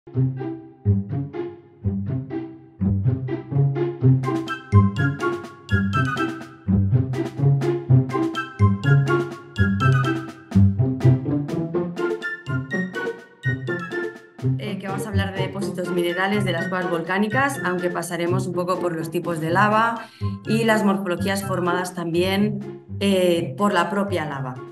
Que vamos a hablar de depósitos minerales de las cuevas volcánicas, aunque pasaremos un poco por los tipos de lava y las morfologías formadas también por la propia lava.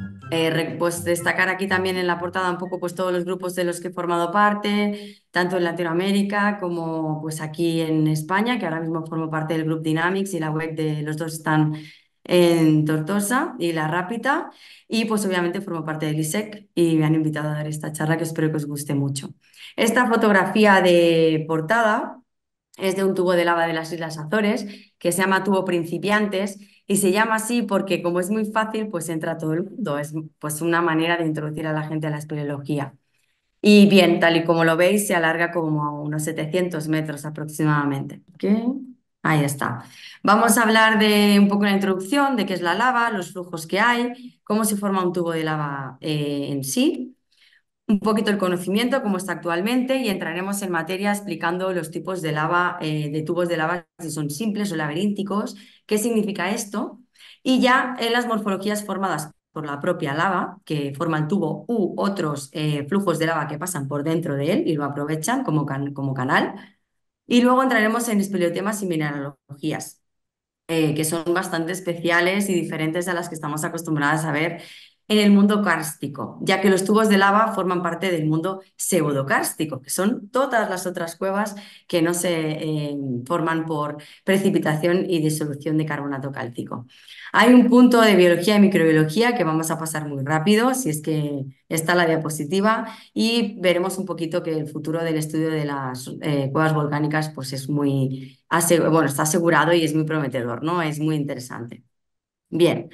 Pues destacar aquí también en la portada un poco pues todos los grupos de los que he formado parte, tanto en Latinoamérica como pues aquí en España, que ahora mismo formo parte del Group Dynamics y la web de los dos están en Tortosa y La Rápita, y pues obviamente formo parte del ISEC y me han invitado a dar esta charla que espero que os guste mucho. Esta fotografía de portada es de un tubo de lava de las Islas Azores que se llama tubo principiantes y se llama así porque como es muy fácil, pues entra todo el mundo. Es pues una manera de introducir a la gente a la espeleología. Y bien, tal y como lo veis, se alarga como a unos 700 metros aproximadamente. ¿Ok? Ahí está. Vamos a hablar de un poco la introducción, de qué es la lava, los flujos que hay, cómo se forma un tubo de lava en sí, un poquito el conocimiento, cómo está actualmente, y entraremos en materia explicando los tipos de lava, de tubos de lava, si son simples o laberínticos, qué significa esto, y ya en las morfologías formadas por la propia lava, que forma el tubo, u otros flujos de lava que pasan por dentro de él y lo aprovechan como canal. Y luego entraremos en espeleotemas y mineralogías, que son bastante especiales y diferentes a las que estamos acostumbradas a ver en el mundo kárstico, ya que los tubos de lava forman parte del mundo pseudokárstico, que son todas las otras cuevas que no se forman por precipitación y disolución de carbonato cálcico. Hay un punto de biología y microbiología que vamos a pasar muy rápido, si es que está la diapositiva, y veremos un poquito que el futuro del estudio de las cuevas volcánicas pues es muy, bueno, está asegurado y es muy prometedor, ¿no? Es muy interesante. Bien,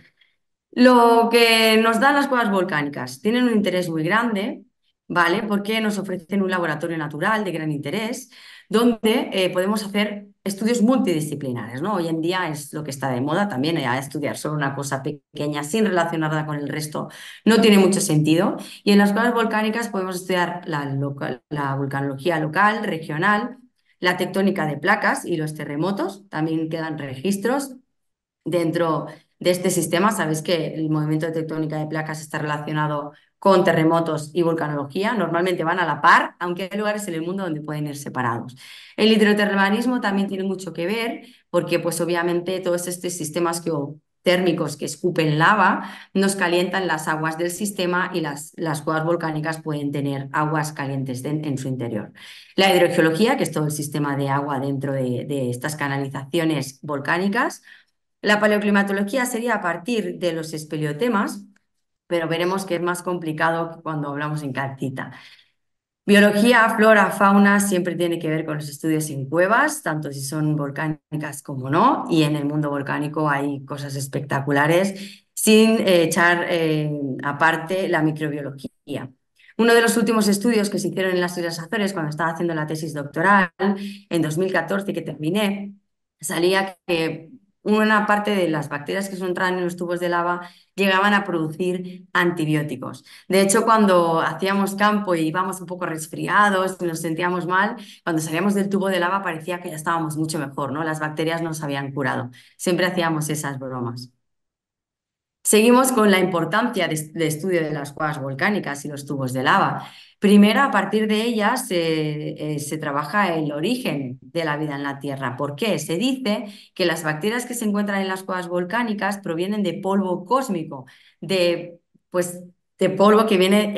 lo que nos dan las cuevas volcánicas tienen un interés muy grande, ¿vale? Porque nos ofrecen un laboratorio natural de gran interés, donde podemos hacer estudios multidisciplinares, ¿no? Hoy en día es lo que está de moda también, estudiar solo una cosa pequeña sin relacionarla con el resto no tiene mucho sentido. Y en las cuevas volcánicas podemos estudiar la volcanología local, regional, la tectónica de placas y los terremotos, también quedan registros dentro de este sistema. Sabéis que el movimiento de tectónica de placas está relacionado con terremotos y vulcanología. Normalmente van a la par, aunque hay lugares en el mundo donde pueden ir separados. El hidrotermalismo también tiene mucho que ver, porque pues obviamente todos estos sistemas térmicos que escupen lava nos calientan las aguas del sistema y las cuevas volcánicas pueden tener aguas calientes en su interior. La hidrogeología, que es todo el sistema de agua dentro de estas canalizaciones volcánicas. La paleoclimatología sería a partir de los espeleotemas, pero veremos que es más complicado que cuando hablamos en calcita. Biología, flora, fauna, siempre tiene que ver con los estudios en cuevas, tanto si son volcánicas como no, y en el mundo volcánico hay cosas espectaculares, sin echar aparte la microbiología. Uno de los últimos estudios que se hicieron en las Islas Azores, cuando estaba haciendo la tesis doctoral, en 2014 que terminé, salía que una parte de las bacterias que se entraban en los tubos de lava llegaban a producir antibióticos. De hecho, cuando hacíamos campo y íbamos un poco resfriados y nos sentíamos mal, cuando salíamos del tubo de lava parecía que ya estábamos mucho mejor, ¿no? Las bacterias nos habían curado. Siempre hacíamos esas bromas. Seguimos con la importancia de estudio de las cuevas volcánicas y los tubos de lava. Primero, a partir de ellas se trabaja el origen de la vida en la Tierra. ¿Por qué? Se dice que las bacterias que se encuentran en las cuevas volcánicas provienen de polvo cósmico, de, pues, de polvo que viene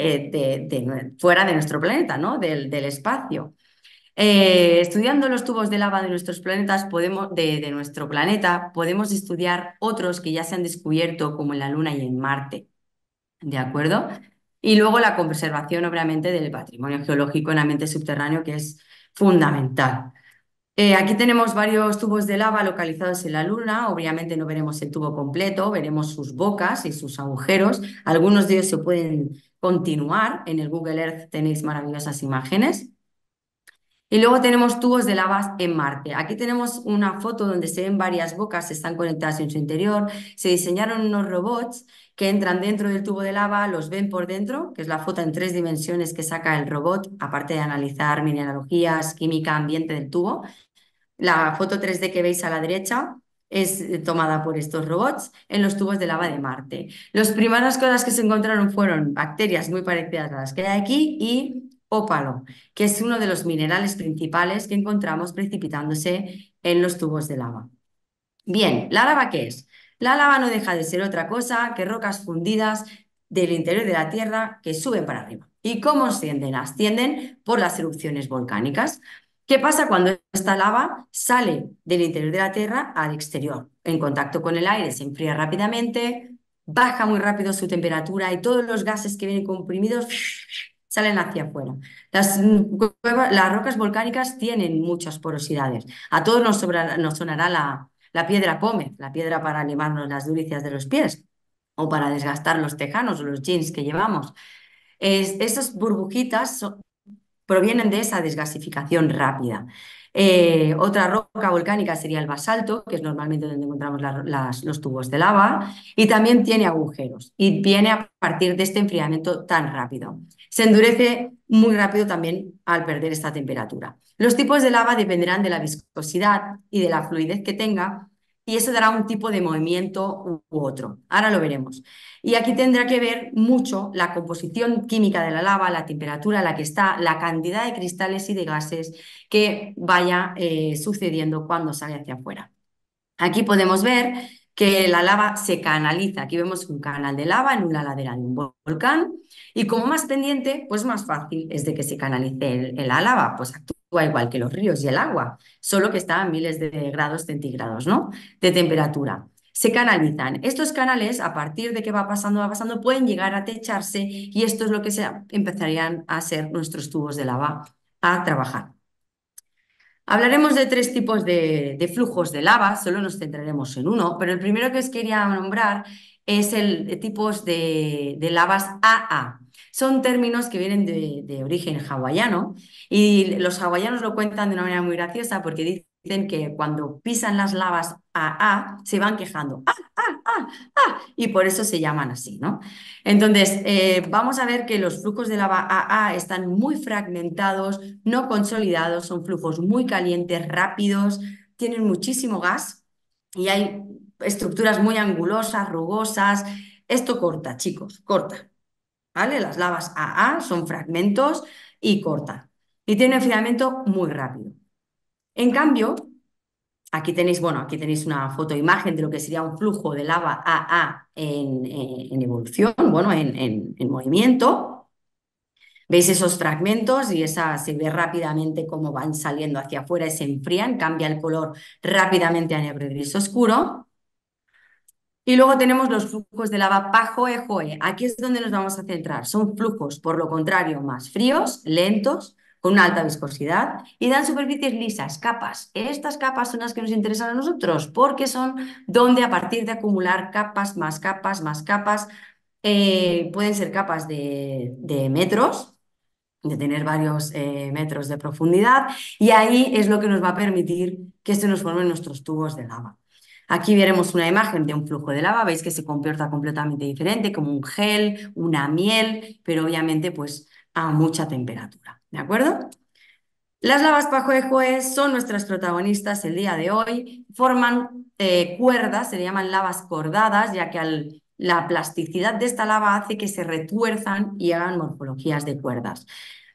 fuera de nuestro planeta, ¿no? Del espacio. Estudiando los tubos de lava de nuestros planetas, de nuestro planeta, podemos estudiar otros que ya se han descubierto, como en la Luna y en Marte. ¿De acuerdo? Y luego la conservación, obviamente, del patrimonio geológico en ambiente subterráneo, que es fundamental. Aquí tenemos varios tubos de lava localizados en la Luna. Obviamente no veremos el tubo completo, veremos sus bocas y sus agujeros. Algunos de ellos se pueden continuar. En el Google Earth tenéis maravillosas imágenes. Y luego tenemos tubos de lava en Marte. Aquí tenemos una foto donde se ven varias bocas, están conectadas en su interior. Se diseñaron unos robots que entran dentro del tubo de lava, los ven por dentro, que es la foto en 3 dimensiones que saca el robot, aparte de analizar mineralogías, química, ambiente del tubo. La foto 3D que veis a la derecha es tomada por estos robots en los tubos de lava de Marte. Las primeras cosas que se encontraron fueron bacterias muy parecidas a las que hay aquí y ópalo, que es uno de los minerales principales que encontramos precipitándose en los tubos de lava. Bien, ¿la lava qué es? La lava no deja de ser otra cosa que rocas fundidas del interior de la Tierra que suben para arriba. ¿Y cómo ascienden? Ascienden por las erupciones volcánicas. ¿Qué pasa cuando esta lava sale del interior de la Tierra al exterior? En contacto con el aire se enfría rápidamente, baja muy rápido su temperatura y todos los gases que vienen comprimidos salen hacia afuera. Las rocas volcánicas tienen muchas porosidades. A todos nos sonará la piedra pómez, la piedra para limarnos las duricias de los pies o para desgastar los tejanos o los jeans que llevamos. Esas burbujitas provienen de esa desgasificación rápida. Otra roca volcánica sería el basalto, que es normalmente donde encontramos los tubos de lava, y también tiene agujeros y viene a partir de este enfriamiento tan rápido. Se endurece muy rápido también al perder esta temperatura. Los tipos de lava dependerán de la viscosidad y de la fluidez que tenga, y eso dará un tipo de movimiento u otro. Ahora lo veremos. Y aquí tendrá que ver mucho la composición química de la lava, la temperatura a la que está, la cantidad de cristales y de gases que vaya sucediendo cuando sale hacia afuera. Aquí podemos ver que la lava se canaliza. Aquí vemos un canal de lava en una ladera de un volcán y como más pendiente, pues más fácil es de que se canalice la lava. Pues actúa igual que los ríos y el agua, solo que está a miles de grados centígrados, ¿no? De temperatura. Se canalizan. Estos canales, a partir de que va pasando, pueden llegar a techarse y esto es lo que empezarían a ser nuestros tubos de lava a trabajar. Hablaremos de 3 tipos de flujos de lava, solo nos centraremos en uno, pero el primero que os quería nombrar es el de tipos de lavas AA. Son términos que vienen de origen hawaiano y los hawaianos lo cuentan de una manera muy graciosa porque dicen que cuando pisan las lavas AA se van quejando, y por eso se llaman así, ¿no? Entonces, vamos a ver que los flujos de lava AA están muy fragmentados, no consolidados, son flujos muy calientes, rápidos, tienen muchísimo gas y hay estructuras muy angulosas, rugosas. Esto corta, chicos, corta, ¿vale? Las lavas AA son fragmentos y cortan. Y tienen enfriamiento muy rápido. En cambio, aquí tenéis, bueno, aquí tenéis una fotoimagen de lo que sería un flujo de lava AA en evolución, bueno, en movimiento. Veis esos fragmentos y se ve rápidamente cómo van saliendo hacia afuera y se enfrían, cambia el color rápidamente a negro y gris oscuro. Y luego tenemos los flujos de lava Pajoe-Joe. Aquí es donde nos vamos a centrar. Son flujos, por lo contrario, más fríos, lentos, con una alta viscosidad y dan superficies lisas, capas. Estas capas son las que nos interesan a nosotros porque son donde a partir de acumular capas, más capas, pueden ser capas de metros, de tener varios metros de profundidad y ahí es lo que nos va a permitir que se nos formen nuestros tubos de lava. Aquí veremos una imagen de un flujo de lava, veis que se comporta completamente diferente, como un gel, una miel, pero obviamente pues a mucha temperatura, ¿de acuerdo? Las lavas Pajoejoe son nuestras protagonistas el día de hoy, forman cuerdas, se le llaman lavas cordadas, ya que la plasticidad de esta lava hace que se retuerzan y hagan morfologías de cuerdas.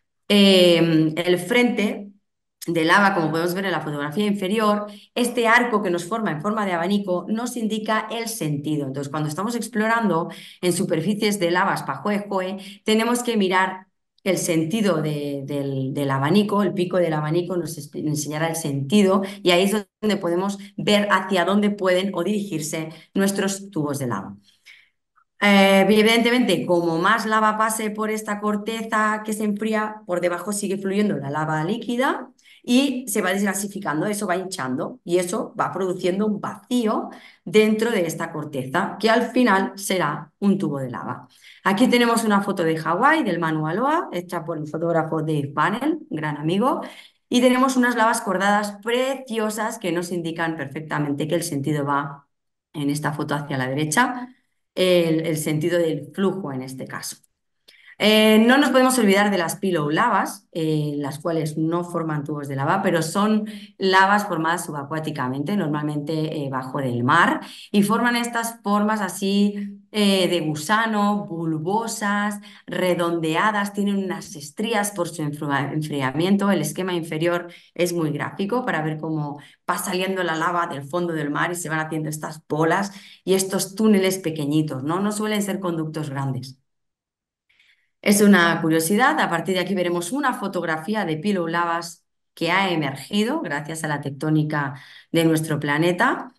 El frente de lava, como podemos ver en la fotografía inferior, este arco que nos forma en forma de abanico nos indica el sentido. Entonces, cuando estamos explorando en superficies de lavas Pajoejoe, tenemos que mirar el sentido del abanico, el pico del abanico nos enseñará el sentido y ahí es donde podemos ver hacia dónde pueden o dirigirse nuestros tubos de lava. Evidentemente, como más lava pase por esta corteza que se enfría, por debajo sigue fluyendo la lava líquida y se va desgasificando, eso va hinchando y eso va produciendo un vacío dentro de esta corteza, que al final será un tubo de lava. Aquí tenemos una foto de Hawái, del Mauna Loa, hecha por el fotógrafo Dave Bunnell, gran amigo. Y tenemos unas lavas cordadas preciosas que nos indican perfectamente que el sentido va en esta foto hacia la derecha, el sentido del flujo en este caso. No nos podemos olvidar de las pillow lavas, las cuales no forman tubos de lava, pero son lavas formadas subacuáticamente, normalmente bajo del mar, y forman estas formas así de gusano, bulbosas, redondeadas, tienen unas estrías por su enfriamiento. El esquema inferior es muy gráfico para ver cómo va saliendo la lava del fondo del mar y se van haciendo estas bolas y estos túneles pequeñitos, ¿no? No suelen ser conductos grandes. Es una curiosidad. A partir de aquí veremos una fotografía de Pillow Lavas que ha emergido gracias a la tectónica de nuestro planeta.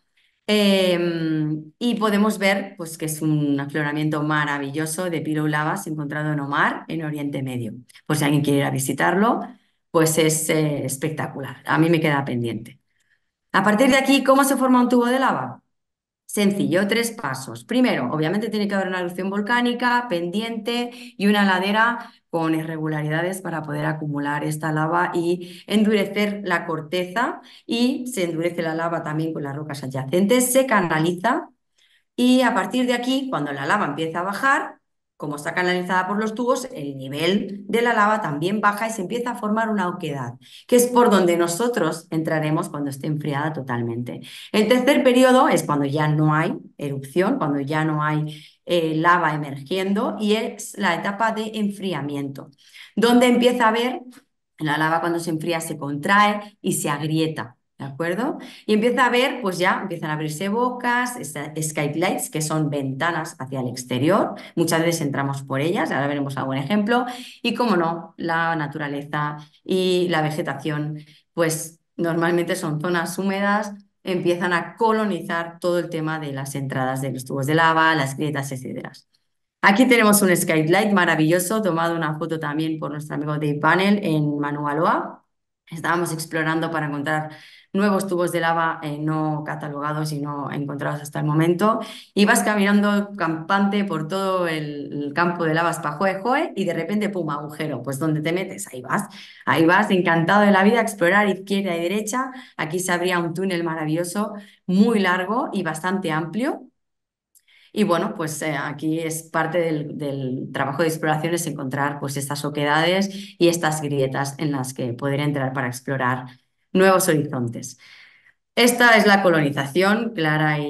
Y podemos ver pues, que es un afloramiento maravilloso de Pillow Lavas encontrado en Omar, en Oriente Medio. Por si alguien quiere ir a visitarlo, pues es espectacular. A mí me queda pendiente. A partir de aquí, ¿cómo se forma un tubo de lava? Sencillo, tres pasos. Primero, obviamente tiene que haber una erupción volcánica pendiente y una ladera con irregularidades para poder acumular esta lava y endurecer la corteza, y se endurece la lava también con las rocas adyacentes, se canaliza y a partir de aquí, cuando la lava empieza a bajar, como está canalizada por los tubos, el nivel de la lava también baja y se empieza a formar una oquedad, que es por donde nosotros entraremos cuando esté enfriada totalmente. El tercer periodo es cuando ya no hay erupción, cuando ya no hay lava emergiendo, y es la etapa de enfriamiento, donde empieza a haber la lava. Cuando se enfría se contrae y se agrieta. ¿De acuerdo? Y empieza a ver, pues ya empiezan a abrirse bocas, skylights, que son ventanas hacia el exterior. Muchas veces entramos por ellas, ahora veremos algún ejemplo. Y cómo no, la naturaleza y la vegetación, pues normalmente son zonas húmedas, empiezan a colonizar todo el tema de las entradas de los tubos de lava, las grietas, etcétera. Aquí tenemos un skylight maravilloso, tomado una foto también por nuestro amigo Dave Panel en Manualoa. Estábamos explorando para encontrar nuevos tubos de lava no catalogados y no encontrados hasta el momento. Y vas caminando campante por todo el campo de lavas Pajoejoe y de repente, ¡pum!, agujero. Pues ¿dónde te metes? Ahí vas, encantado de la vida, a explorar izquierda y derecha. Aquí se abría un túnel maravilloso, muy largo y bastante amplio. Y bueno, pues aquí es parte del trabajo de exploración, es encontrar pues estas oquedades y estas grietas en las que poder entrar para explorar nuevos horizontes. Esta es la colonización clara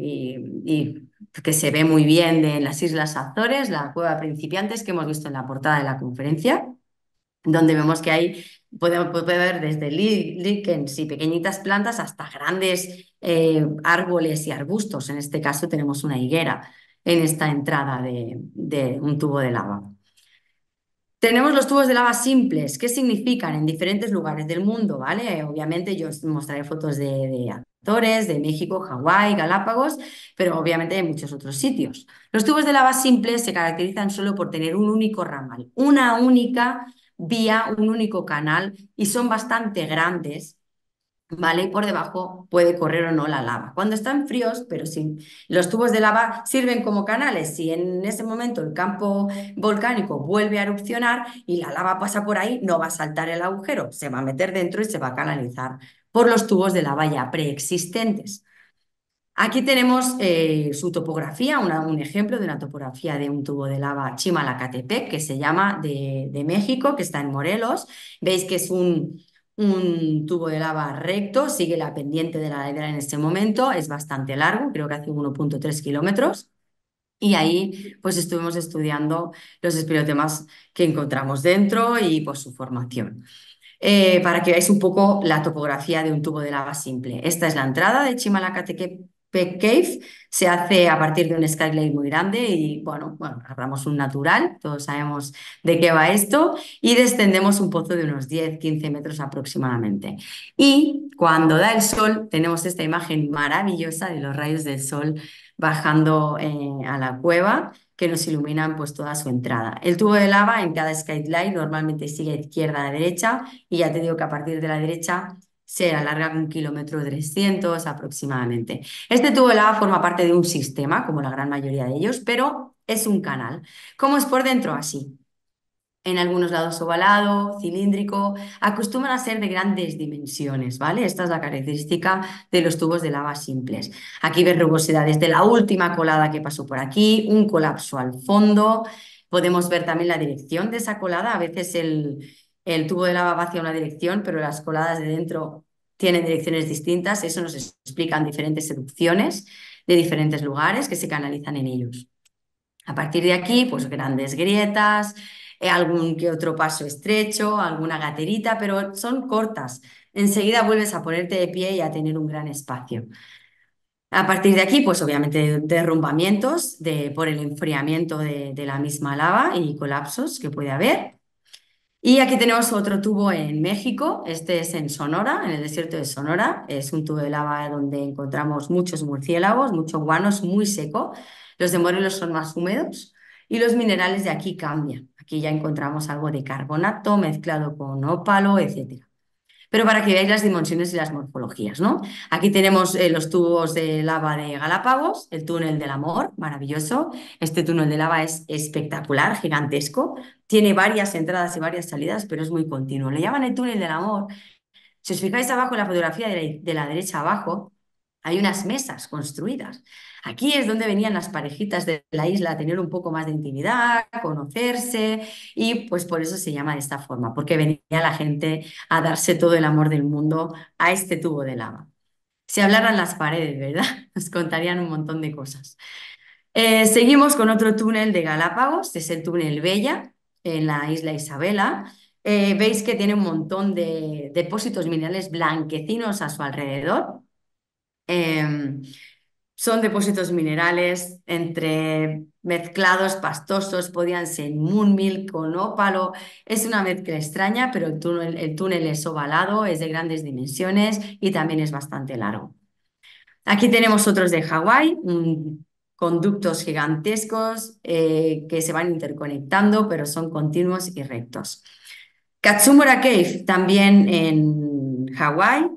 y que se ve muy bien de las Islas Azores, la cueva de principiantes que hemos visto en la portada de la conferencia, donde vemos que hay, puede ver desde líquens y pequeñitas plantas hasta grandes árboles y arbustos. En este caso tenemos una higuera en esta entrada de un tubo de lava. Tenemos los tubos de lava simples. ¿Qué significan en diferentes lugares del mundo? ¿Vale? Obviamente yo os mostraré fotos de Azores, de México, Hawái, Galápagos, pero obviamente hay muchos otros sitios. Los tubos de lava simples se caracterizan solo por tener un único ramal, una única vía, un único canal, y son bastante grandes. ¿Vale? Y por debajo puede correr o no la lava. Cuando están fríos, pero sí, los tubos de lava sirven como canales. Si en ese momento el campo volcánico vuelve a erupcionar y la lava pasa por ahí, no va a saltar el agujero, se va a meter dentro y se va a canalizar por los tubos de lava ya preexistentes. Aquí tenemos su topografía, un ejemplo de una topografía de un tubo de lava Chimalacatepec, que se llama de México, que está en Morelos. Veis que es un tubo de lava recto, sigue la pendiente de la ladera en este momento, es bastante largo, creo que hace 1,3 kilómetros. Y ahí pues estuvimos estudiando los espirotemas que encontramos dentro y pues su formación. Para que veáis un poco la topografía de un tubo de lava simple. Esta es la entrada de Chimalacatepec Cave. Se hace a partir de un skylight muy grande y bueno, agarramos un natural, todos sabemos de qué va esto, y descendemos un pozo de unos 10-15 metros aproximadamente. Y cuando da el sol, tenemos esta imagen maravillosa de los rayos del sol bajando a la cueva, que nos iluminan pues toda su entrada. El tubo de lava en cada skylight normalmente sigue de izquierda a derecha, y ya te digo que a partir de la derecha se alarga 1,3 km aproximadamente. Este tubo de lava forma parte de un sistema, como la gran mayoría de ellos, pero es un canal. ¿Cómo es por dentro? Así. en algunos lados ovalado, cilíndrico, acostumbran a ser de grandes dimensiones, ¿vale? Esta es la característica de los tubos de lava simples. Aquí ves rugosidades de la última colada que pasó por aquí, un colapso al fondo. Podemos ver también la dirección de esa colada. A veces el tubo de lava va hacia una dirección, pero las coladas de dentro tienen direcciones distintas. Eso nos explican diferentes erupciones de diferentes lugares que se canalizan en ellos. A partir de aquí, pues grandes grietas, algún que otro paso estrecho, alguna gaterita, pero son cortas. Enseguida vuelves a ponerte de pie y a tener un gran espacio. A partir de aquí, pues obviamente derrumbamientos por el enfriamiento de la misma lava y colapsos que puede haber. Y aquí tenemos otro tubo en México, este es en Sonora, en el desierto de Sonora. Es un tubo de lava donde encontramos muchos murciélagos, mucho guano, es muy seco. Los de Morelos son más húmedos y los minerales de aquí cambian. Aquí ya encontramos algo de carbonato mezclado con ópalo, etcétera. Pero para que veáis las dimensiones y las morfologías, ¿no? Aquí tenemos los tubos de lava de Galápagos, el túnel del amor, maravilloso. Este túnel de lava es espectacular, gigantesco. Tiene varias entradas y varias salidas, pero es muy continuo. Le llaman el túnel del amor. Si os fijáis abajo en la fotografía de la derecha abajo, hay unas mesas construidas. Aquí es donde venían las parejitas de la isla a tener un poco más de intimidad, a conocerse y pues por eso se llama de esta forma, porque venía la gente a darse todo el amor del mundo a este tubo de lava. Si hablaran las paredes, ¿verdad? Nos contarían un montón de cosas. Seguimos con otro túnel de Galápagos, es el túnel Bella, en la isla Isabela. Veis que tiene un montón de depósitos minerales blanquecinos a su alrededor. Eh, Son depósitos minerales entre mezclados, pastosos, podían ser moonmeal con ópalo. Es una mezcla extraña, pero el túnel es ovalado, es de grandes dimensiones y también es bastante largo. Aquí tenemos otros de Hawái, conductos gigantescos que se van interconectando, pero son continuos y rectos. Katsumura Cave, también en Hawái.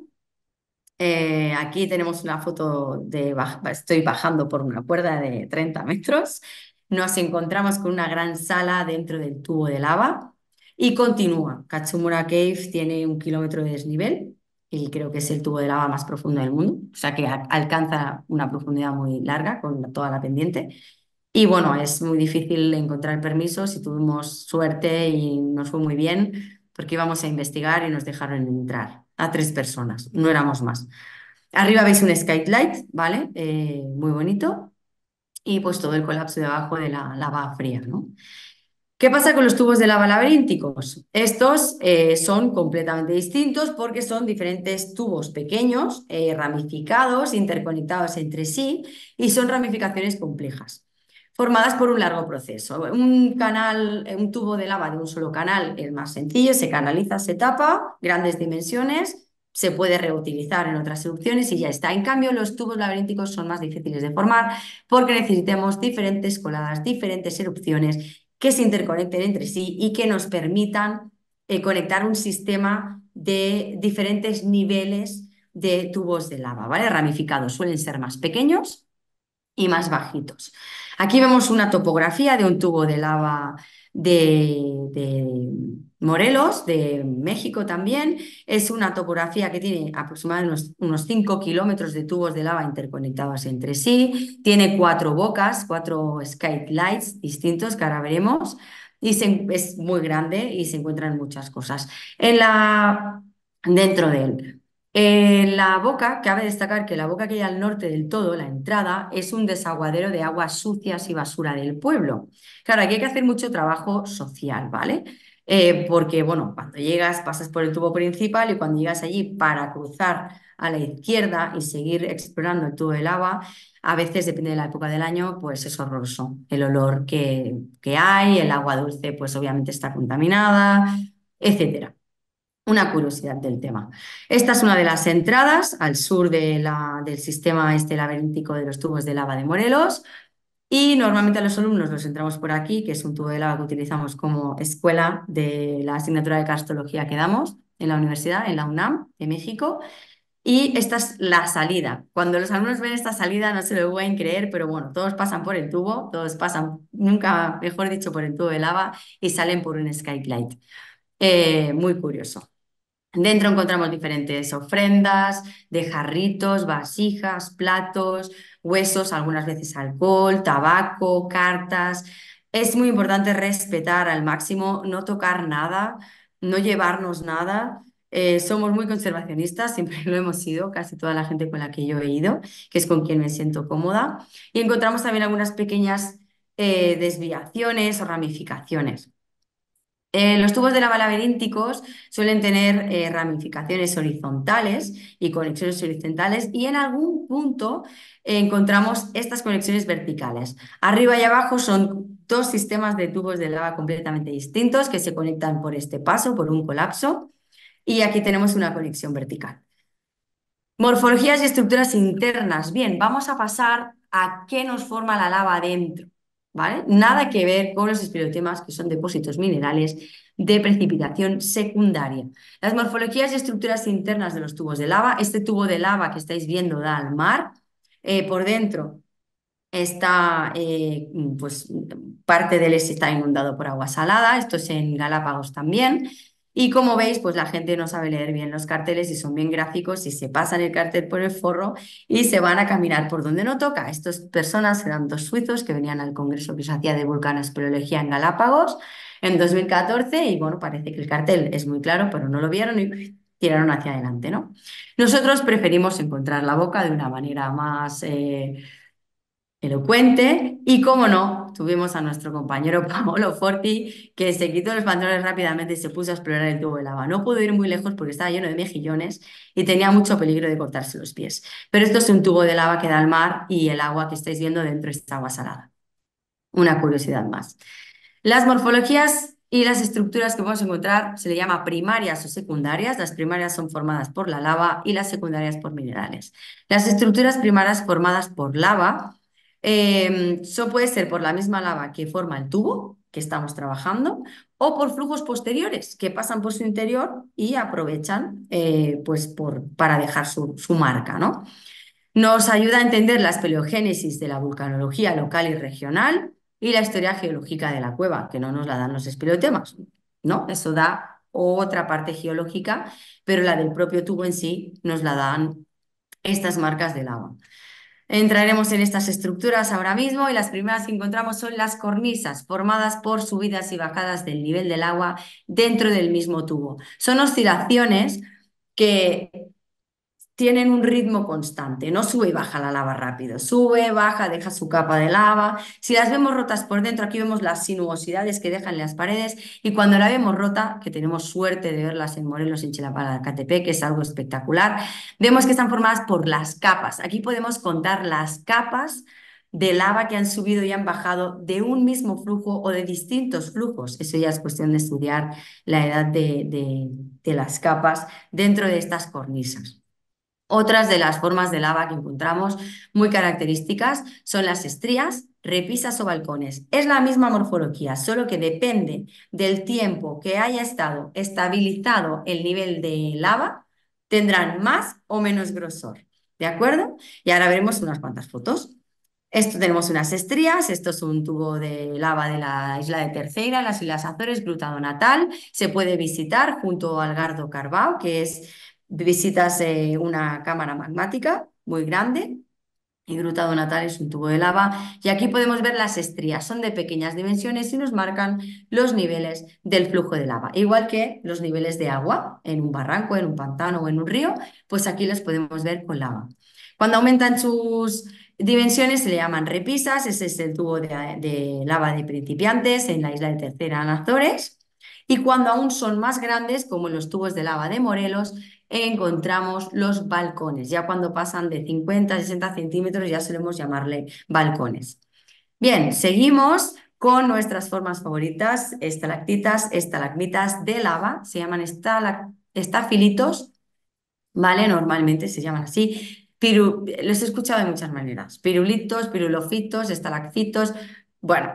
Aquí tenemos una foto estoy bajando por una cuerda de 30 metros. Nos encontramos con una gran sala dentro del tubo de lava y continúa. Katsumura Cave tiene 1 kilómetro de desnivel y creo que es el tubo de lava más profundo del mundo, o sea que alcanza una profundidad muy larga con toda la pendiente. Y bueno, es muy difícil encontrar permisos y tuvimos suerte y nos fue muy bien porque íbamos a investigar y nos dejaron entrar a 3 personas, no éramos más. Arriba veis un skylight, ¿vale? Muy bonito. Y pues todo el colapso debajo de la lava fría, ¿no? ¿Qué pasa con los tubos de lava laberínticos? Estos son completamente distintos porque son diferentes tubos pequeños, ramificados, interconectados entre sí y son ramificaciones complejas, formadas por un largo proceso. Un tubo de lava de un solo canal es más sencillo, se canaliza, se tapa, grandes dimensiones, se puede reutilizar en otras erupciones y ya está. En cambio, los tubos laberínticos son más difíciles de formar porque necesitamos diferentes coladas, diferentes erupciones que se interconecten entre sí y que nos permitan conectar un sistema de diferentes niveles de tubos de lava, ¿vale? Ramificados suelen ser más pequeños y más bajitos. Aquí vemos una topografía de un tubo de lava de Morelos, de México también. Es una topografía que tiene aproximadamente unos 5 kilómetros de tubos de lava interconectados entre sí. Tiene 4 bocas, 4 skylights distintos que ahora veremos. Y es muy grande y se encuentran muchas cosas. Dentro de él. La boca, cabe destacar que la boca que hay al norte del todo, la entrada, es un desaguadero de aguas sucias y basura del pueblo. Claro, aquí hay que hacer mucho trabajo social, ¿vale? Porque, bueno, cuando llegas, pasas por el tubo principal y cuando llegas allí para cruzar a la izquierda y seguir explorando el tubo de lava, a veces, depende de la época del año, pues es horroroso. El olor que hay, el agua dulce, pues obviamente está contaminada, etcétera. Una curiosidad del tema. Esta es una de las entradas al sur del sistema este laberíntico de los tubos de lava de Morelos y normalmente a los alumnos los entramos por aquí, que es un tubo de lava que utilizamos como escuela de la asignatura de karstología que damos en la universidad, en la UNAM de México. Y esta es la salida. Cuando los alumnos ven esta salida no se lo pueden creer, pero bueno, todos pasan por el tubo, todos pasan, nunca mejor dicho, por el tubo de lava y salen por un skylight. Muy curioso. Dentro encontramos diferentes ofrendas de jarritos, vasijas, platos, huesos, algunas veces alcohol, tabaco, cartas. Es muy importante respetar al máximo, no tocar nada, no llevarnos nada. Somos muy conservacionistas, siempre lo hemos sido, casi toda la gente con la que yo he ido, que es con quien me siento cómoda. Y encontramos también algunas pequeñas desviaciones o ramificaciones. Los tubos de lava laberínticos suelen tener ramificaciones horizontales y conexiones horizontales y en algún punto encontramos estas conexiones verticales. Arriba y abajo son dos sistemas de tubos de lava completamente distintos que se conectan por este paso, por un colapso, y aquí tenemos una conexión vertical. Morfologías y estructuras internas. Bien, vamos a pasar a qué nos forma la lava adentro, ¿vale? Nada que ver con los esclerotemas, que son depósitos minerales de precipitación secundaria. Las morfologías y estructuras internas de los tubos de lava. Este tubo de lava que estáis viendo da al mar. Por dentro está, pues, parte del este está inundado por agua salada, esto es en Galápagos también. Y como veis, pues la gente no sabe leer bien los carteles y son bien gráficos y se pasan el cartel por el forro y se van a caminar por donde no toca. Estas personas eran dos suizos que venían al congreso que se hacía de vulcanoespeleología en Galápagos en 2014 y bueno, parece que el cartel es muy claro, pero no lo vieron y tiraron hacia adelante, ¿no? Nosotros preferimos encontrar la boca de una manera más elocuente y, como no, tuvimos a nuestro compañero Paolo Forti que se quitó los pantalones rápidamente y se puso a explorar el tubo de lava. No pudo ir muy lejos porque estaba lleno de mejillones y tenía mucho peligro de cortarse los pies. Pero esto es un tubo de lava que da al mar y el agua que estáis viendo dentro es agua salada. Una curiosidad más. Las morfologías y las estructuras que vamos a encontrar se le llama primarias o secundarias. Las primarias son formadas por la lava y las secundarias por minerales. Las estructuras primarias formadas por lava puede ser por la misma lava que forma el tubo que estamos trabajando o por flujos posteriores que pasan por su interior y aprovechan pues para dejar su marca, ¿no? Nos ayuda a entender la espeleogénesis de la vulcanología local y regional y la historia geológica de la cueva, que no nos la dan los espeleotemas, ¿no? Eso da otra parte geológica, pero la del propio tubo en sí nos la dan estas marcas de lava. Entraremos en estas estructuras ahora mismo y las primeras que encontramos son las cornisas, formadas por subidas y bajadas del nivel del agua dentro del mismo tubo. Son oscilaciones que tienen un ritmo constante, no sube y baja la lava rápido, sube, baja, deja su capa de lava. Si las vemos rotas por dentro, aquí vemos las sinuosidades que dejan en las paredes y cuando la vemos rota, que tenemos suerte de verlas en Morelos, en Chilapalacatepec, que es algo espectacular, vemos que están formadas por las capas. Aquí podemos contar las capas de lava que han subido y han bajado de un mismo flujo o de distintos flujos. Eso ya es cuestión de estudiar la edad de las capas dentro de estas cornisas. Otras de las formas de lava que encontramos muy características son las estrías, repisas o balcones. Es la misma morfología, solo que depende del tiempo que haya estado estabilizado el nivel de lava, tendrán más o menos grosor. ¿De acuerdo? Y ahora veremos unas cuantas fotos. Esto tenemos unas estrías, esto es un tubo de lava de la isla de Terceira, en las Islas Azores, Grutado Natal. Se puede visitar junto al Gardo Carbao, que es, visitas una cámara magmática muy grande. Y Grutado Natal es un tubo de lava. Y aquí podemos ver las estrías, son de pequeñas dimensiones y nos marcan los niveles del flujo de lava. Igual que los niveles de agua en un barranco, en un pantano o en un río, pues aquí los podemos ver con lava. Cuando aumentan sus dimensiones se le llaman repisas, ese es el tubo de lava de principiantes en la isla de Tercera en Azores. Y cuando aún son más grandes, como en los tubos de lava de Morelos, encontramos los balcones. Ya cuando pasan de 50 a 60 centímetros ya solemos llamarle balcones. Bien, seguimos con nuestras formas favoritas, estalactitas, estalagmitas de lava. Se llaman estafilitos, ¿vale? Normalmente se llaman así. Los he escuchado de muchas maneras. Pirulitos, pirulofitos, estalaccitos. Bueno,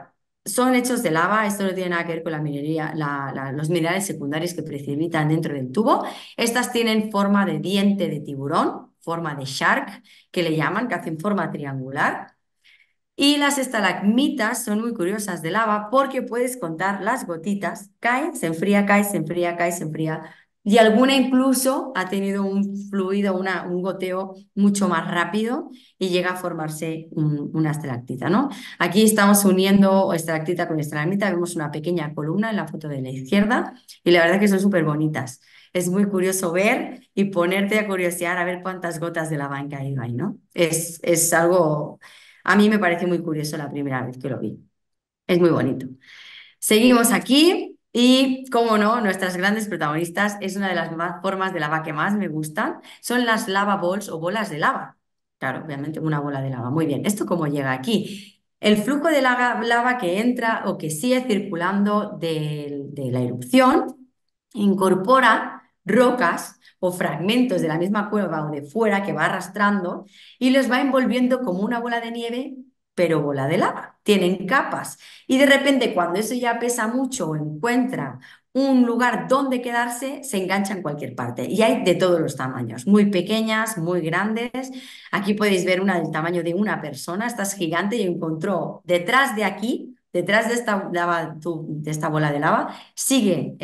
Son hechos de lava, esto no tiene nada que ver con la minería, los minerales secundarios que precipitan dentro del tubo. Estas tienen forma de diente de tiburón, forma de shark, que le llaman, que hacen forma triangular. Y las estalagmitas son muy curiosas de lava porque puedes contar las gotitas, cae, se enfría, cae, se enfría, cae, se enfría. Y alguna incluso ha tenido un fluido, un goteo mucho más rápido y llega a formarse una estalactita, ¿no? Aquí estamos uniendo estalactita con estalagmita, vemos una pequeña columna en la foto de la izquierda y la verdad que son súper bonitas. Es muy curioso ver y ponerte a curiosear a ver cuántas gotas de lava han caído ahí, ¿no? Es algo a mí me pareció muy curioso la primera vez que lo vi. Es muy bonito. Seguimos aquí y, como no, nuestras grandes protagonistas es una de las formas de lava que más me gustan. Son las lava balls o bolas de lava. Claro, obviamente una bola de lava. Muy bien. ¿Esto cómo llega aquí? El flujo de lava que entra o que sigue circulando de la erupción incorpora rocas o fragmentos de la misma cueva o de fuera que va arrastrando y los va envolviendo como una bola de nieve, pero bola de lava. Tienen capas. Y de repente, cuando eso ya pesa mucho o encuentra un lugar donde quedarse, se engancha en cualquier parte. Y hay de todos los tamaños, muy pequeñas, muy grandes. Aquí podéis ver una del tamaño de una persona. Esta es gigante y encontró detrás de aquí, detrás de esta, de esta bola de lava, sigue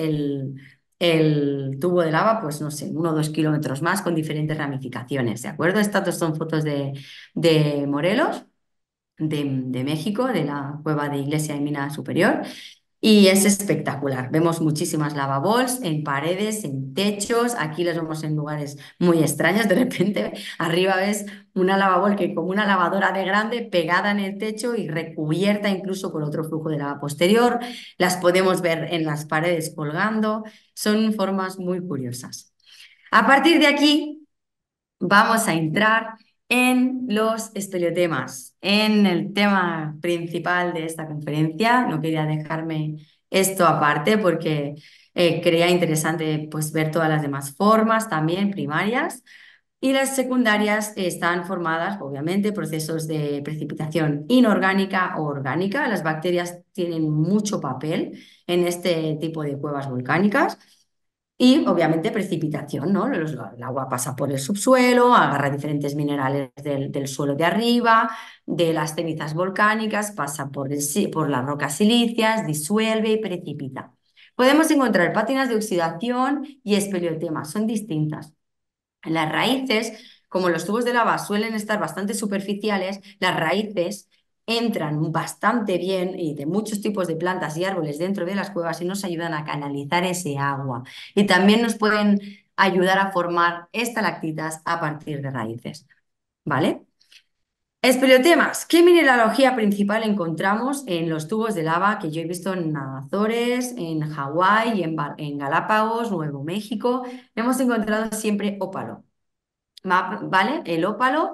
el tubo de lava, pues no sé, 1 o 2 kilómetros más con diferentes ramificaciones, ¿de acuerdo? Estas son fotos de Morelos, de México, de la cueva de Iglesia y Mina Superior. Y es espectacular. Vemos muchísimas lavabols en paredes, en techos. Aquí los vemos en lugares muy extraños. De repente, arriba ves una lavabol que como una lavadora de grande pegada en el techo y recubierta incluso por otro flujo de lava posterior. Las podemos ver en las paredes colgando. Son formas muy curiosas. A partir de aquí, vamos a entrar en los espeleotemas, en el tema principal de esta conferencia. No quería dejarme esto aparte porque creía interesante pues, ver todas las demás formas también primarias. Y las secundarias están formadas, obviamente, procesos de precipitación inorgánica o orgánica. Las bacterias tienen mucho papel en este tipo de cuevas volcánicas. Y obviamente precipitación, ¿no? El agua pasa por el subsuelo, agarra diferentes minerales del suelo de arriba, de las cenizas volcánicas, pasa por las rocas silíceas, disuelve y precipita. Podemos encontrar pátinas de oxidación y espeleotemas, son distintas. Las raíces, como los tubos de lava suelen estar bastante superficiales, las raíces entran bastante bien y de muchos tipos de plantas y árboles dentro de las cuevas y nos ayudan a canalizar ese agua. Y también nos pueden ayudar a formar estalactitas a partir de raíces. ¿Vale? Espeleotemas. ¿Qué mineralogía principal encontramos en los tubos de lava que yo he visto en Azores, en Hawái, en Galápagos, Nuevo México? Hemos encontrado siempre ópalo. ¿Vale? El ópalo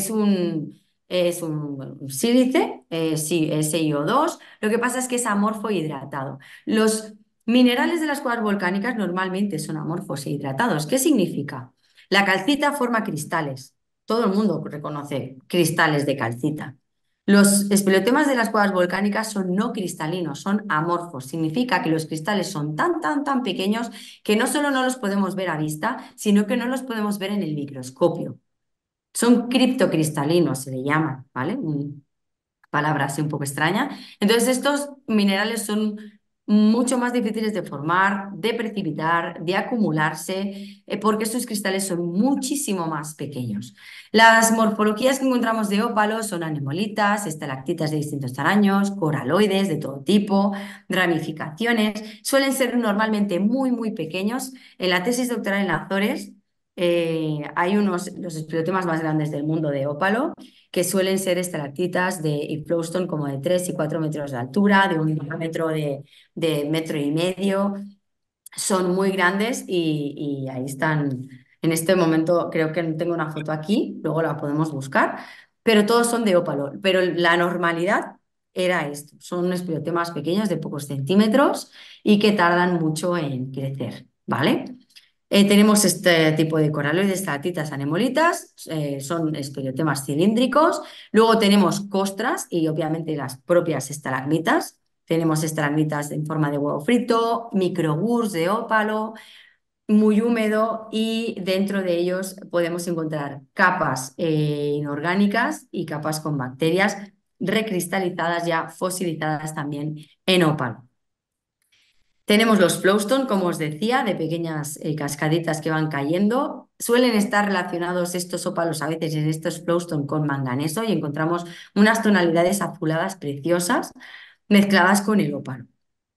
es un sílice, sí, SiO2. Lo que pasa es que es amorfo e hidratado. Los minerales de las cuevas volcánicas normalmente son amorfos e hidratados. ¿Qué significa? La calcita forma cristales. Todo el mundo reconoce cristales de calcita. Los espeleotemas de las cuevas volcánicas son no cristalinos, son amorfos. Significa que los cristales son tan, tan, tan pequeños que no solo no los podemos ver a vista, sino que no los podemos ver en el microscopio. Son criptocristalinos, se le llaman, ¿vale? Palabra así un poco extraña. Entonces, estos minerales son mucho más difíciles de formar, de precipitar, de acumularse, porque sus cristales son muchísimo más pequeños. Las morfologías que encontramos de ópalo son anemolitas, estalactitas de distintos tamaños, coraloides de todo tipo, ramificaciones. Suelen ser normalmente muy, muy pequeños. En la tesis doctoral en Azores hay los espeleotemas más grandes del mundo de ópalo que suelen ser estalactitas y flowstone como de 3 y 4 metros de altura, de un diámetro de metro y medio. Son muy grandes y ahí están. En este momento creo que no tengo una foto aquí, luego la podemos buscar, pero todos son de ópalo. Pero la normalidad era esto. Son espeleotemas pequeños de pocos centímetros y que tardan mucho en crecer, ¿vale? Tenemos este tipo de coraloides, estalactitas, anemolitas, son espeleotemas cilíndricos. Luego tenemos costras y obviamente las propias estalagmitas. tenemos estramitas en forma de huevo frito, microgurs de ópalo, muy húmedo y dentro de ellos podemos encontrar capas inorgánicas y capas con bacterias recristalizadas ya fosilizadas también en ópalo. Tenemos los flowstone, como os decía, de pequeñas cascaditas que van cayendo. Suelen estar relacionados estos ópalos a veces en estos flowstone con manganeso y encontramos unas tonalidades azuladas preciosas mezcladas con el ópalo.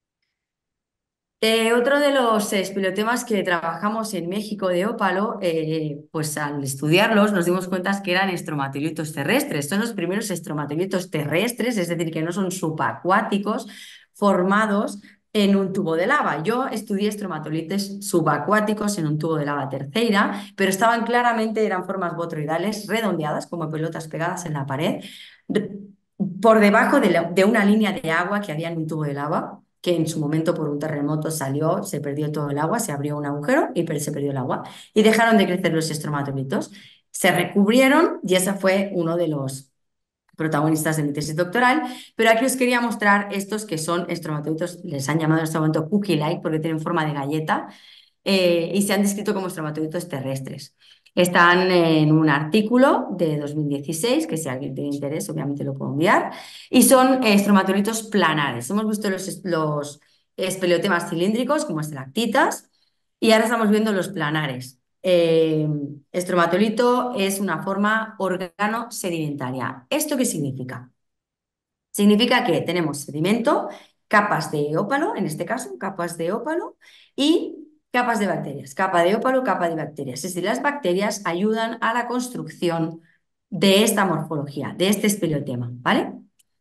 Otro de los espilotemas que trabajamos en México de ópalo, pues al estudiarlos nos dimos cuenta que eran estromatolitos terrestres. Son los primeros estromatolitos terrestres, es decir, que no son subacuáticos formados en un tubo de lava. Yo estudié estromatolites subacuáticos en un tubo de lava terceira, pero estaban claramente, eran formas botroidales redondeadas, como pelotas pegadas en la pared, por debajo de una línea de agua que había en un tubo de lava que en su momento por un terremoto salió, se perdió todo el agua, se abrió un agujero y se perdió el agua. Y dejaron de crecer los estromatolitos. Se recubrieron y ese fue uno de los protagonistas de mi tesis doctoral. Pero aquí os quería mostrar estos que son estromatolitos, les han llamado en este momento cookie-like porque tienen forma de galleta y se han descrito como estromatolitos terrestres. Están en un artículo de 2016, que si alguien tiene interés, obviamente lo puedo enviar, y son estromatolitos planares. Hemos visto los espeleotemas cilíndricos, como estalactitas, y ahora estamos viendo los planares. Estromatolito es una forma organo-sedimentaria. ¿Esto qué significa? Significa que tenemos sedimento, capas de ópalo, en este caso, capas de ópalo, y capas de bacterias. Capa de ópalo, capa de bacterias. Es decir, las bacterias ayudan a la construcción de esta morfología, de este espeleotema, ¿vale?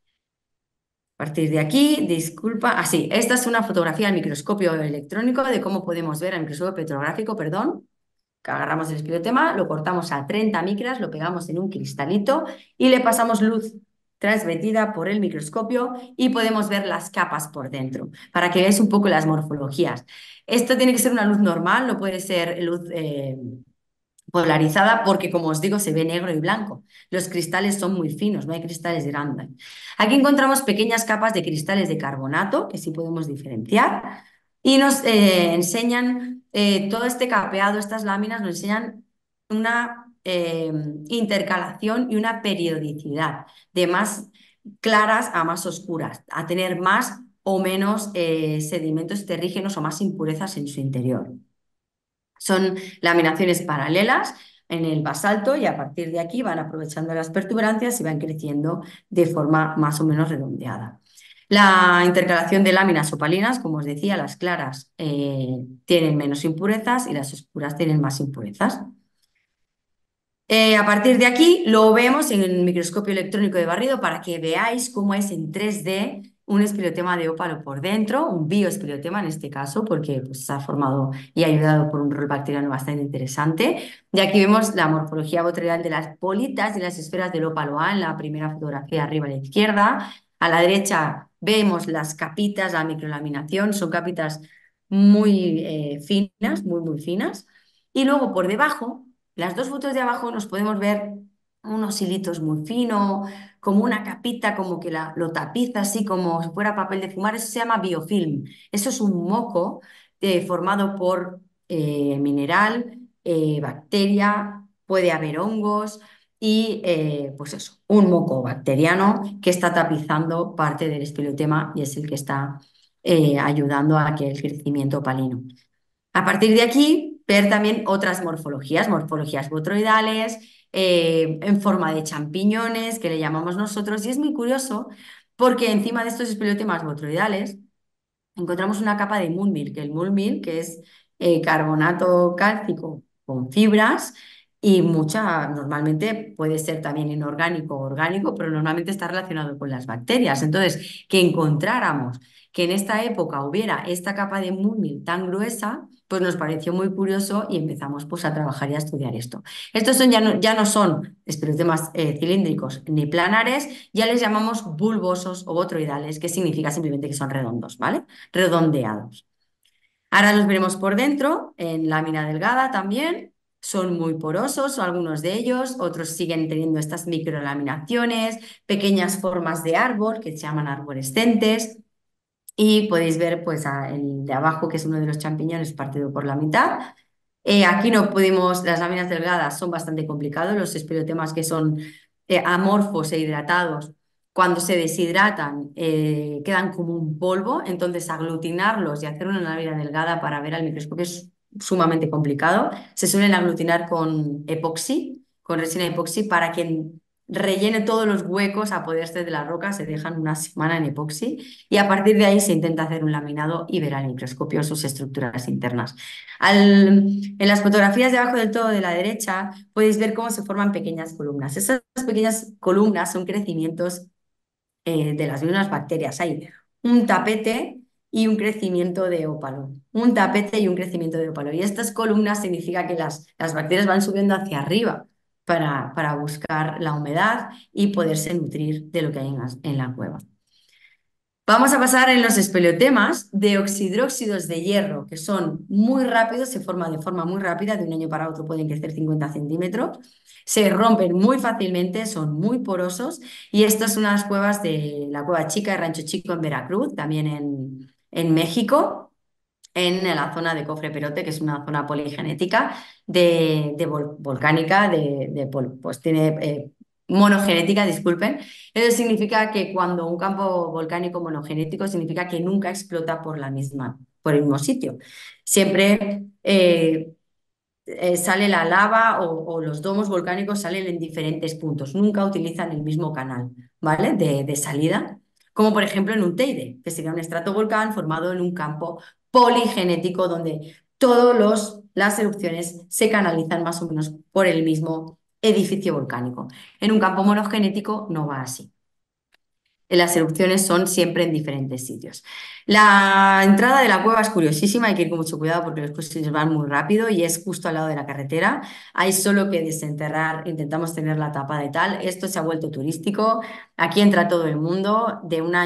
A partir de aquí, disculpa, así, esta es una fotografía al microscopio electrónico de cómo podemos ver, al microscopio petrográfico, perdón, que agarramos el espeleotema, lo cortamos a 30 micras, lo pegamos en un cristalito y le pasamos luz transmitida por el microscopio y podemos ver las capas por dentro, para que veáis un poco las morfologías. Esto tiene que ser una luz normal, no puede ser luz polarizada porque, como os digo, se ve negro y blanco. Los cristales son muy finos, no hay cristales grandes. Aquí encontramos pequeñas capas de cristales de carbonato, que sí podemos diferenciar, y nos enseñan todo este capeado, estas láminas nos enseñan una intercalación y una periodicidad de más claras a más oscuras, a tener más o menos sedimentos terrígenos o más impurezas en su interior. Son laminaciones paralelas en el basalto y a partir de aquí van aprovechando las pertuberancias y van creciendo de forma más o menos redondeada. La intercalación de láminas opalinas, como os decía, las claras tienen menos impurezas y las oscuras tienen más impurezas. A partir de aquí lo vemos en el microscopio electrónico de barrido para que veáis cómo es en 3D un espeleotema de ópalo por dentro, un bioespeleotema en este caso, porque pues, se ha formado y ayudado por un rol bacteriano bastante interesante. Y aquí vemos la morfología botryoidal de las bolitas y las esferas del ópalo A en la primera fotografía arriba a la izquierda. A la derecha vemos las capitas, la microlaminación, son capitas muy finas, muy finas. Y luego por debajo las dos fotos de abajo nos podemos ver unos hilitos muy finos, como una capita, como que lo tapiza así como si fuera papel de fumar. Eso se llama biofilm. Eso es un moco formado por mineral, bacteria, puede haber hongos y pues eso, un moco bacteriano que está tapizando parte del espeleotema y es el que está ayudando a que el crecimiento opalino. A partir de aquí, ver también otras morfologías, morfologías botroidales, en forma de champiñones, que le llamamos nosotros, y es muy curioso porque encima de estos espeleotemas botroidales encontramos una capa de Moonmeal, que el Moonmeal, que es carbonato cálcico con fibras y mucha, normalmente puede ser también inorgánico o orgánico, pero normalmente está relacionado con las bacterias. Entonces, que encontráramos que en esta época hubiera esta capa de Moonmeal tan gruesa, pues nos pareció muy curioso y empezamos pues, a trabajar y a estudiar esto. Estos son, ya no son espeleotemas cilíndricos ni planares, ya les llamamos bulbosos o botroidales, que significa simplemente que son redondos, ¿vale? Redondeados. Ahora los veremos por dentro, en lámina delgada también. Son muy porosos, algunos de ellos, otros siguen teniendo estas microlaminaciones, pequeñas formas de árbol que se llaman arborescentes. y podéis ver pues el de abajo, que es uno de los champiñones partido por la mitad. Aquí no pudimos, las láminas delgadas son bastante complicados, los espeleotemas que son amorfos e hidratados, cuando se deshidratan quedan como un polvo, entonces aglutinarlos y hacer una lámina delgada para ver al microscopio es sumamente complicado. Se suelen aglutinar con epoxi, con resina epoxi, para que rellene todos los huecos a poder ser de la roca, se dejan una semana en epoxi y a partir de ahí se intenta hacer un laminado y ver al microscopio sus estructuras internas. En las fotografías de abajo del todo de la derecha podéis ver cómo se forman pequeñas columnas. Esas pequeñas columnas son crecimientos de las mismas bacterias. Hay un tapete y un crecimiento de ópalo. Un tapete y un crecimiento de ópalo. Y estas columnas significa que las bacterias van subiendo hacia arriba para buscar la humedad y poderse nutrir de lo que hay en la cueva. Vamos a pasar en los espeleotemas de oxidróxidos de hierro, que son muy rápidos, se forman de forma muy rápida, de un año para otro pueden crecer 50 centímetros, se rompen muy fácilmente, son muy porosos y estas son unas cuevas de la Cueva Chica de Rancho Chico en Veracruz, también en México, en la zona de Cofre Perote, que es una zona poligenética volcánica, pues tiene monogenética, disculpen. Eso significa que cuando un campo volcánico monogenético significa que nunca explota por el mismo sitio. Siempre sale la lava o los domos volcánicos salen en diferentes puntos, nunca utilizan el mismo canal, ¿vale? De salida, como por ejemplo en un teide, que sería un estratovolcán formado en un campo poligenético donde todas las erupciones se canalizan más o menos por el mismo edificio volcánico. En un campo monogenético no va así. Las erupciones son siempre en diferentes sitios. La entrada de la cueva es curiosísima, hay que ir con mucho cuidado porque los coches van muy rápido y es justo al lado de la carretera. Hay solo que desenterrar, intentamos tener la tapa de tal. Esto se ha vuelto turístico, aquí entra todo el mundo.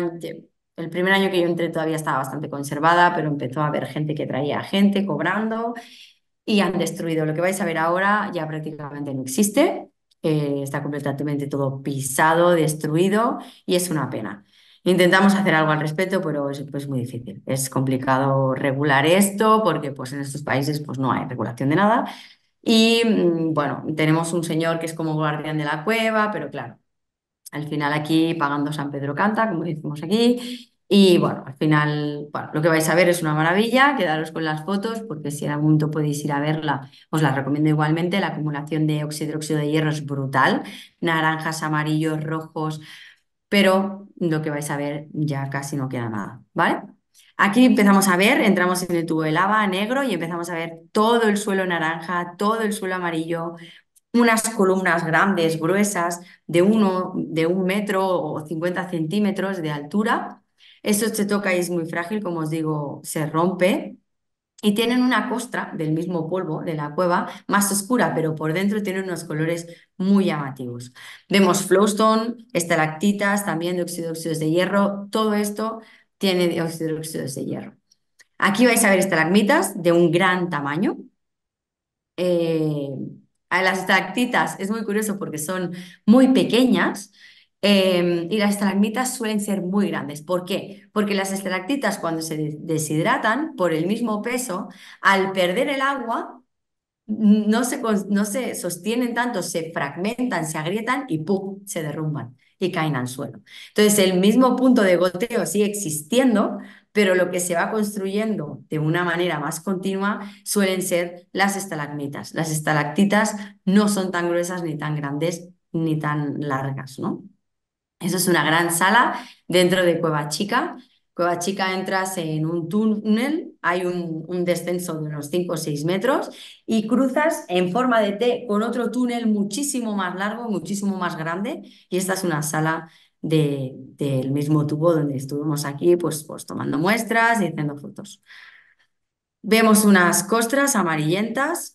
El primer año que yo entré todavía estaba bastante conservada, pero empezó a haber gente que traía gente cobrando y han destruido. Lo que vais a ver ahora ya prácticamente no existe. Está completamente todo pisado, destruido y es una pena. Intentamos hacer algo al respecto, pero es pues, muy difícil. Es complicado regular esto porque pues, en estos países pues, no hay regulación de nada. Y bueno, tenemos un señor que es como guardián de la cueva, pero claro, al final aquí pagando San Pedro canta, como decimos aquí. Y bueno, al final, bueno, lo que vais a ver es una maravilla, quedaros con las fotos, porque si en algún momento podéis ir a verla, os la recomiendo igualmente. La acumulación de oxidróxido de hierro es brutal, naranjas, amarillos, rojos, pero lo que vais a ver ya casi no queda nada, ¿vale? Aquí empezamos a ver, entramos en el tubo de lava negro y empezamos a ver todo el suelo naranja, todo el suelo amarillo, unas columnas grandes, gruesas, de 1 metro o 50 centímetros de altura. Eso se toca y es muy frágil, como os digo, se rompe. Y tienen una costra del mismo polvo de la cueva, más oscura, pero por dentro tienen unos colores muy llamativos. Vemos flowstone, estalactitas, también de óxidos de hierro. Todo esto tiene de óxidos de hierro. Aquí vais a ver estalagmitas de un gran tamaño. eh, a las estalactitas es muy curioso porque son muy pequeñas y las estalagmitas suelen ser muy grandes. ¿Por qué? Porque las estalactitas cuando se deshidratan por el mismo peso, al perder el agua, no se sostienen tanto, se fragmentan, se agrietan y ¡pum! Se derrumban y caen al suelo. Entonces, el mismo punto de goteo sigue existiendo, pero lo que se va construyendo de una manera más continua suelen ser las estalagmitas. Las estalactitas no son tan gruesas ni tan grandes ni tan largas, ¿no? Eso es una gran sala dentro de Cueva Chica. Cueva Chica entras en un túnel, hay un descenso de unos 5 o 6 metros y cruzas en forma de T con otro túnel muchísimo más largo, muchísimo más grande. Y esta es una sala del mismo tubo donde estuvimos aquí pues tomando muestras y haciendo fotos. Vemos unas costras amarillentas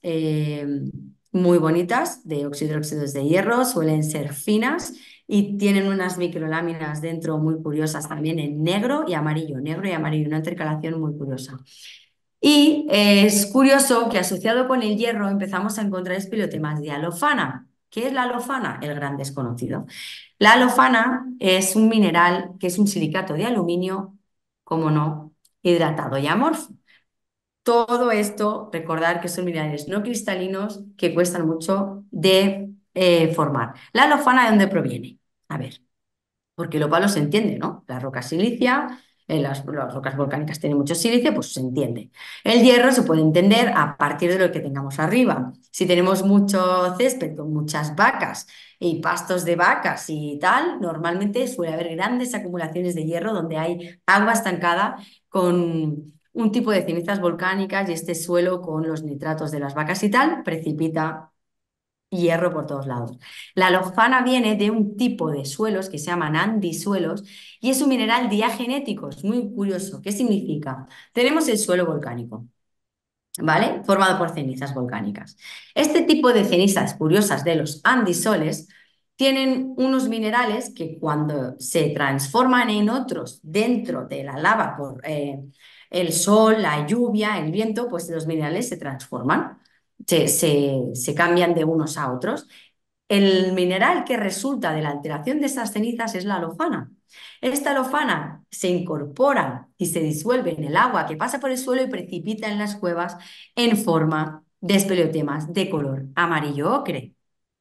muy bonitas de oxidróxidos de hierro, suelen ser finas y tienen unas microláminas dentro muy curiosas también en negro y amarillo, una intercalación muy curiosa. Y es curioso que asociado con el hierro empezamos a encontrar espeleotemas de alofana. ¿Qué es la alofana? El gran desconocido. La alofana es un mineral que es un silicato de aluminio como no, hidratado y amorfo. Todo esto, recordar que son minerales no cristalinos que cuestan mucho de formar. ¿La lofana de dónde proviene? A ver, porque lo palo se entiende, ¿no? La roca silicia, las rocas volcánicas tienen mucho silicio, pues se entiende. El hierro se puede entender a partir de lo que tengamos arriba. Si tenemos mucho césped con muchas vacas y pastos de vacas y tal, normalmente suele haber grandes acumulaciones de hierro donde hay agua estancada con un tipo de cenizas volcánicas y este suelo con los nitratos de las vacas y tal precipita hierro por todos lados. La lozana viene de un tipo de suelos que se llaman andisuelos y es un mineral diagenético, es muy curioso. ¿Qué significa? Tenemos el suelo volcánico, ¿vale? Formado por cenizas volcánicas. Este tipo de cenizas curiosas de los andisoles tienen unos minerales que cuando se transforman en otros dentro de la lava por el sol, la lluvia, el viento, pues los minerales se transforman, se cambian de unos a otros. El mineral que resulta de la alteración de estas cenizas es la lofana. Esta lofana se incorpora y se disuelve en el agua que pasa por el suelo y precipita en las cuevas en forma de espeleotemas de color amarillo ocre.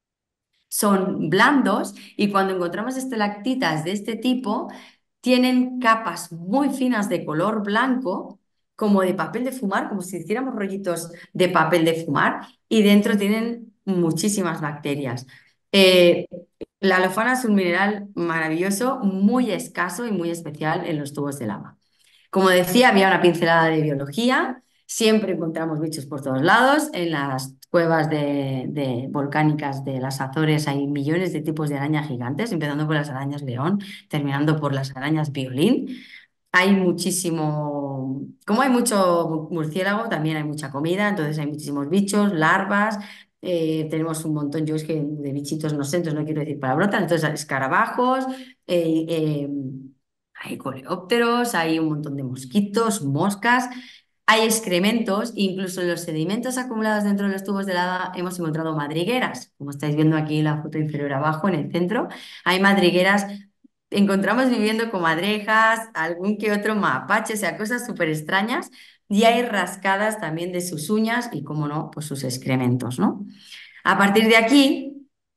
Son blandos y cuando encontramos estalactitas de este tipo, tienen capas muy finas de color blanco, como de papel de fumar, como si hiciéramos rollitos de papel de fumar, y dentro tienen muchísimas bacterias. Eh, la lofana es un mineral maravilloso, muy escaso y muy especial en los tubos de lava. Como decía, había una pincelada de biología. Siempre encontramos bichos por todos lados. En las cuevas de volcánicas de las Azores hay millones de tipos de arañas gigantes, empezando por las arañas león, terminando por las arañas violín. Hay muchísimo, como hay mucho murciélago, también hay mucha comida, entonces hay muchísimos bichos, larvas. Tenemos un montón, yo es que de bichitos no sé, entonces no quiero decir palabrotas, entonces escarabajos, eh, eh, hay coleópteros, hay un montón de mosquitos, moscas, hay excrementos, incluso en los sedimentos acumulados dentro de los tubos de lava hemos encontrado madrigueras, como estáis viendo aquí en la foto inferior abajo en el centro, hay madrigueras. Encontramos viviendo comadrejas, algún que otro mapache, o sea, cosas súper extrañas. Y hay rascadas también de sus uñas y, como no, pues sus excrementos, ¿no? A partir de aquí,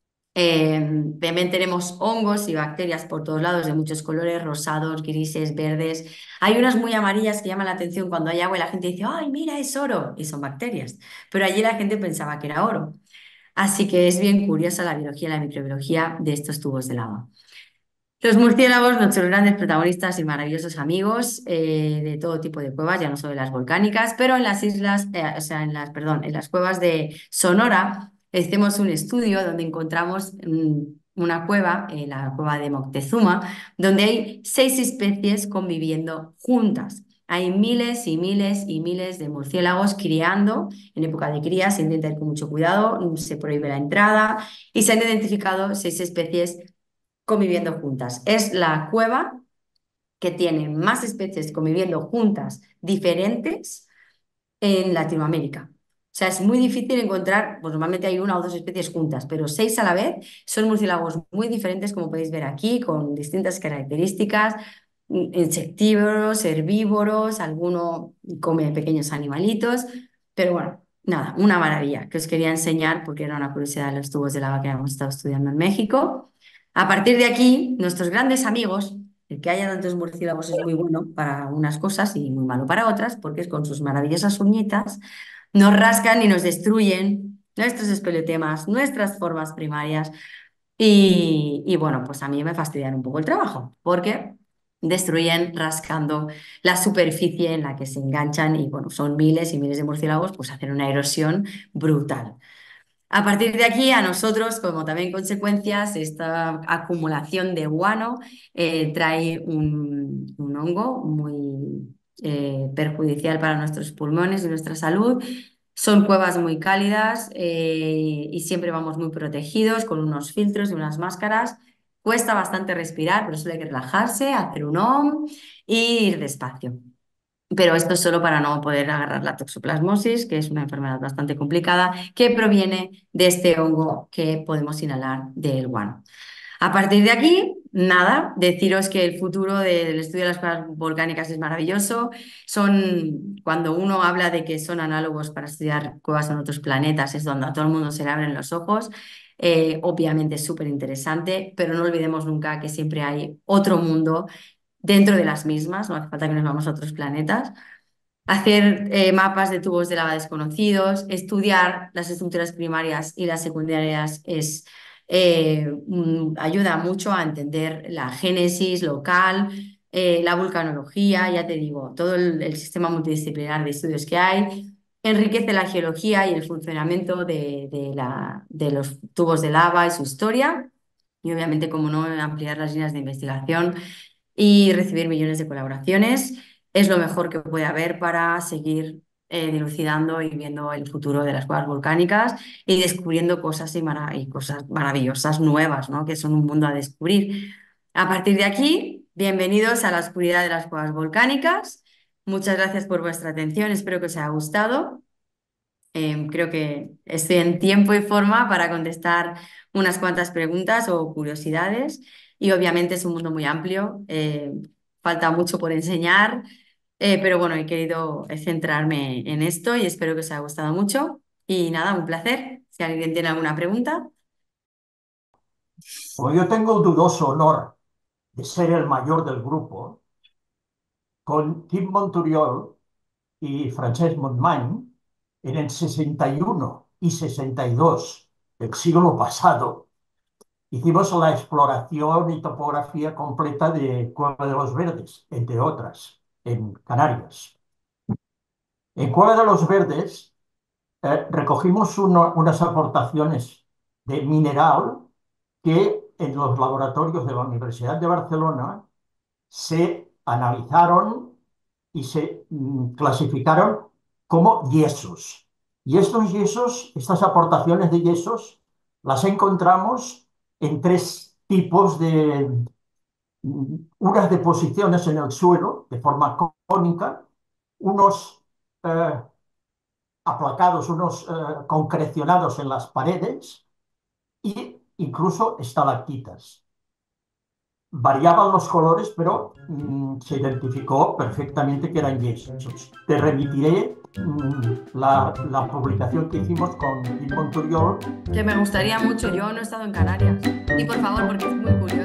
también tenemos hongos y bacterias por todos lados de muchos colores, rosados, grises, verdes. Hay unas muy amarillas que llaman la atención cuando hay agua y la gente dice, ¡ay, mira, es oro! Y son bacterias. Pero allí la gente pensaba que era oro. Así que es bien curiosa la biología y la microbiología de estos tubos de lava. Los murciélagos, nuestros grandes protagonistas y maravillosos amigos de todo tipo de cuevas, ya no solo de las volcánicas, pero en las islas, o sea, perdón, en las cuevas de Sonora, hicimos un estudio donde encontramos una cueva, la cueva de Moctezuma, donde hay 6 especies conviviendo juntas. Hay miles y miles y miles de murciélagos criando. En época de cría se intenta ir con mucho cuidado, se prohíbe la entrada y se han identificado 6 especies conviviendo juntas. Es la cueva que tiene más especies conviviendo juntas, diferentes, en Latinoamérica. O sea, es muy difícil encontrar, pues normalmente hay 1 o 2 especies juntas, pero 6 a la vez. Son murciélagos muy diferentes, como podéis ver aquí, con distintas características, insectívoros, herbívoros, alguno come pequeños animalitos, pero bueno, nada, una maravilla que os quería enseñar porque era una curiosidad de los tubos de lava que hemos estado estudiando en México. A partir de aquí, nuestros grandes amigos, el que haya tantos murciélagos es muy bueno para unas cosas y muy malo para otras, porque es con sus maravillosas uñitas nos rascan y nos destruyen nuestros espeleotemas, nuestras formas primarias y bueno, pues a mí me fastidian un poco el trabajo, porque destruyen rascando la superficie en la que se enganchan y bueno, son miles y miles de murciélagos, pues hacen una erosión brutal. A partir de aquí, a nosotros, como también consecuencias, esta acumulación de guano trae un hongo muy perjudicial para nuestros pulmones y nuestra salud. Son cuevas muy cálidas y siempre vamos muy protegidos con unos filtros y unas máscaras. Cuesta bastante respirar, pero solo hay que relajarse, hacer un OM y ir despacio. Pero esto es solo para no poder agarrar la toxoplasmosis, que es una enfermedad bastante complicada, que proviene de este hongo que podemos inhalar del guano. A partir de aquí, nada, deciros que el futuro del estudio de las cuevas volcánicas es maravilloso. Cuando uno habla de que son análogos para estudiar cuevas en otros planetas, es donde a todo el mundo se le abren los ojos. Obviamente es súper interesante, pero no olvidemos nunca que siempre hay otro mundo dentro de las mismas, no hace falta que nos vamos a otros planetas. Hacer mapas de tubos de lava desconocidos, estudiar las estructuras primarias y las secundarias ayuda mucho a entender la génesis local, la vulcanología, ya te digo, todo el sistema multidisciplinar de estudios que hay. Enriquece la geología y el funcionamiento de los tubos de lava y su historia. Y obviamente, como no, ampliar las líneas de investigación y recibir millones de colaboraciones. Es lo mejor que puede haber para seguir dilucidando y viendo el futuro de las cuevas volcánicas y descubriendo cosas y cosas maravillosas nuevas, ¿no? Que son un mundo a descubrir. A partir de aquí, bienvenidos a la oscuridad de las cuevas volcánicas. Muchas gracias por vuestra atención, espero que os haya gustado. Creo que estoy en tiempo y forma para contestar unas cuantas preguntas o curiosidades y obviamente es un mundo muy amplio, falta mucho por enseñar, pero bueno, he querido centrarme en esto y espero que os haya gustado mucho y nada, un placer. Si alguien tiene alguna pregunta. Como yo tengo el dudoso honor de ser el mayor del grupo, con Tim Monturiol y Francesc Montmany, en el 61 y 62 del siglo pasado, hicimos la exploración y topografía completa de Cueva de los Verdes, entre otras, en Canarias. En Cueva de los Verdes recogimos unas aportaciones de mineral que en los laboratorios de la Universidad de Barcelona se analizaron y se clasificaron como yesos. Y estos yesos, estas aportaciones de yesos, las encontramos en tres tipos de unas deposiciones en el suelo de forma cónica, unos eh, aplacados, unos concrecionados en las paredes e incluso estalactitas. Variaban los colores, pero se identificó perfectamente que eran yesos. Te remitiré la publicación que hicimos con Tim Monturiol. Que me gustaría mucho, yo no he estado en Canarias. Y por favor, porque es muy curioso.